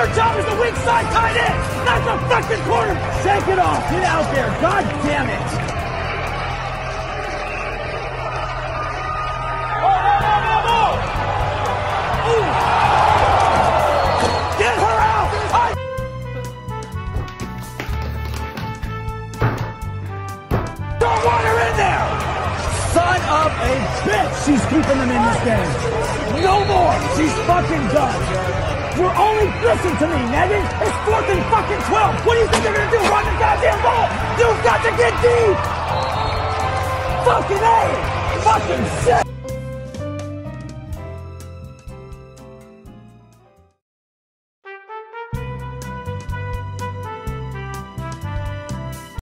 Your job is the weak side tight end, not the fucking corner. Shake it off. Get out there. God damn it. Get her out. Don't want her in there. Son of a bitch. She's keeping them in this game. No more. She's fucking done. We're only, listen to me, Megan. It's 4th and fucking 12. What do you think they're gonna do? Run the goddamn ball? You've got to get deep. Fucking A. Fucking shit.